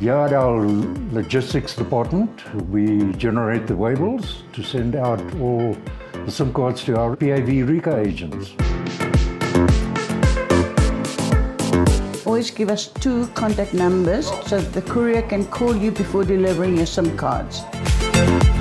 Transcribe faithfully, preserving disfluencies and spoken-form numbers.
Here at our logistics department, we generate the Waybills to send out all the SIM cards to our P A V RICA agents. Always give us two contact numbers so that the courier can call you before delivering your SIM cards.